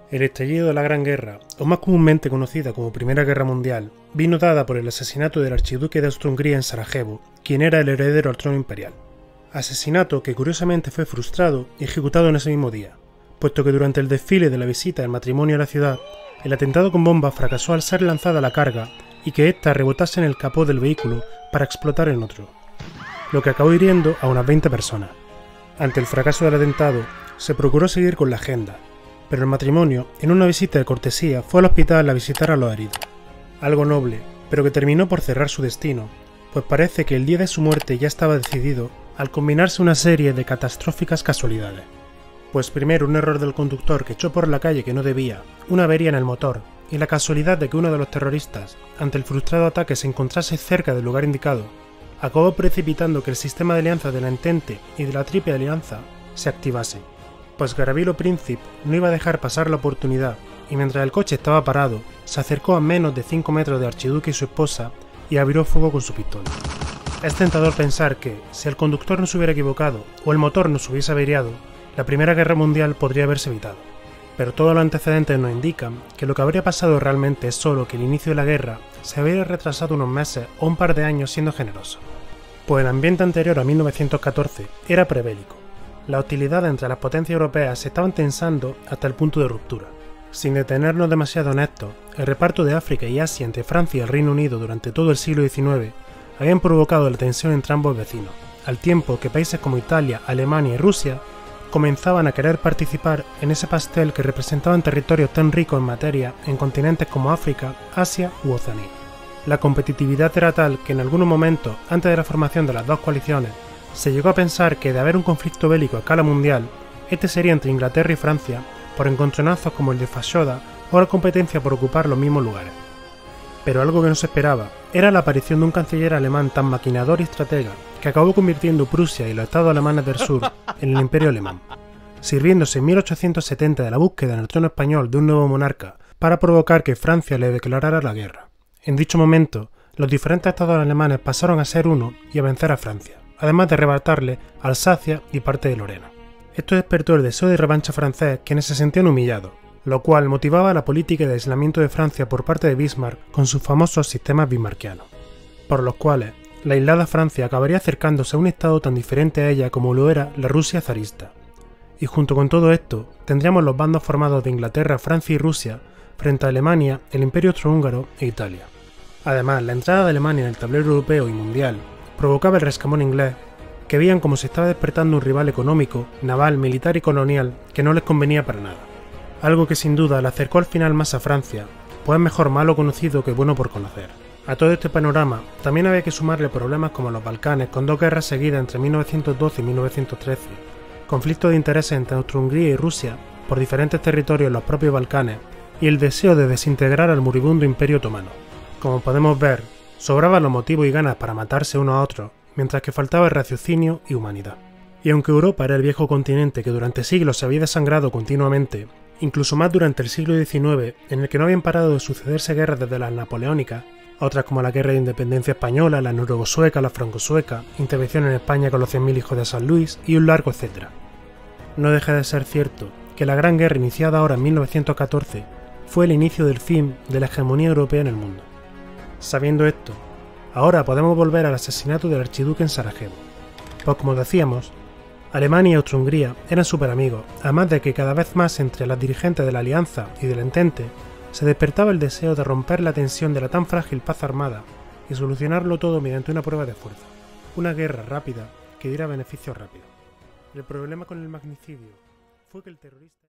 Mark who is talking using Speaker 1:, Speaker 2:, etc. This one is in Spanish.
Speaker 1: El estallido de la Gran Guerra, o más comúnmente conocida como Primera Guerra Mundial, vino dada por el asesinato del archiduque de Austria-Hungría en Sarajevo, quien era el heredero al trono imperial. Asesinato que curiosamente fue frustrado y ejecutado en ese mismo día, puesto que durante el desfile de la visita del matrimonio a la ciudad, el atentado con bomba fracasó al ser lanzada la carga y que ésta rebotase en el capó del vehículo para explotar en otro, lo que acabó hiriendo a unas 20 personas. Ante el fracaso del atentado, se procuró seguir con la agenda, pero el matrimonio, en una visita de cortesía, fue al hospital a visitar a los heridos. Algo noble, pero que terminó por cerrar su destino, pues parece que el día de su muerte ya estaba decidido al combinarse una serie de catastróficas casualidades. Pues primero un error del conductor que echó por la calle que no debía, una avería en el motor, y la casualidad de que uno de los terroristas, ante el frustrado ataque, se encontrase cerca del lugar indicado, acabó precipitando que el sistema de alianza de la Entente y de la Triple Alianza se activase, pues Garavilo Princip no iba a dejar pasar la oportunidad, y mientras el coche estaba parado, se acercó a menos de 5 metros de Archiduque y su esposa y abrió fuego con su pistola. Es tentador pensar que, si el conductor no se hubiera equivocado o el motor no se hubiese averiado, la Primera Guerra Mundial podría haberse evitado. Pero todos los antecedentes nos indican que lo que habría pasado realmente es solo que el inicio de la guerra se habría retrasado unos meses o un par de años siendo generoso, pues el ambiente anterior a 1914 era prebélico. Las hostilidades entre las potencias europeas se estaban tensando hasta el punto de ruptura. Sin detenernos demasiado en esto, el reparto de África y Asia entre Francia y el Reino Unido durante todo el siglo XIX habían provocado la tensión entre ambos vecinos, al tiempo que países como Italia, Alemania y Rusia comenzaban a querer participar en ese pastel que representaban territorios tan ricos en materia en continentes como África, Asia u Oceanía. La competitividad era tal que en algunos momentos, antes de la formación de las dos coaliciones, se llegó a pensar que de haber un conflicto bélico a escala mundial, este sería entre Inglaterra y Francia por encontronazos como el de Fashoda o la competencia por ocupar los mismos lugares. Pero algo que no se esperaba era la aparición de un canciller alemán tan maquinador y estratega que acabó convirtiendo Prusia y los estados alemanes del sur en el imperio alemán, sirviéndose en 1870 de la búsqueda en el trono español de un nuevo monarca para provocar que Francia le declarara la guerra. En dicho momento, los diferentes estados alemanes pasaron a ser uno y a vencer a Francia, además de arrebatarle Alsacia y parte de Lorena. Esto despertó el deseo de revancha francés, quienes se sentían humillados, lo cual motivaba la política de aislamiento de Francia por parte de Bismarck con sus famosos sistemas bismarckianos, por los cuales la aislada Francia acabaría acercándose a un estado tan diferente a ella como lo era la Rusia zarista. Y junto con todo esto, tendríamos los bandos formados de Inglaterra, Francia y Rusia frente a Alemania, el Imperio Austrohúngaro e Italia. Además, la entrada de Alemania en el tablero europeo y mundial provocaba el rescamón inglés, que veían como se estaba despertando un rival económico, naval, militar y colonial que no les convenía para nada. Algo que sin duda le acercó al final más a Francia, pues es mejor malo conocido que bueno por conocer. A todo este panorama también había que sumarle problemas como los Balcanes, con dos guerras seguidas entre 1912 y 1913, conflictos de intereses entre Austria-Hungría y Rusia por diferentes territorios en los propios Balcanes y el deseo de desintegrar al moribundo Imperio Otomano. Como podemos ver, sobraban los motivos y ganas para matarse unos a otros, mientras que faltaba el raciocinio y humanidad. Y aunque Europa era el viejo continente que durante siglos se había desangrado continuamente, incluso más durante el siglo XIX, en el que no habían parado de sucederse guerras desde las napoleónicas, otras como la Guerra de Independencia Española, la noruego-sueca, la franco-sueca, intervención en España con los 100.000 hijos de San Luis y un largo etcétera. No deja de ser cierto que la Gran Guerra iniciada ahora en 1914 fue el inicio del fin de la hegemonía europea en el mundo. Sabiendo esto, ahora podemos volver al asesinato del archiduque en Sarajevo. Pues como decíamos, Alemania y Austria-Hungría eran súper amigos, además de que cada vez más entre las dirigentes de la Alianza y del Entente se despertaba el deseo de romper la tensión de la tan frágil paz armada y solucionarlo todo mediante una prueba de fuerza, una guerra rápida que diera beneficios rápidos. El problema con el magnicidio fue que el terrorista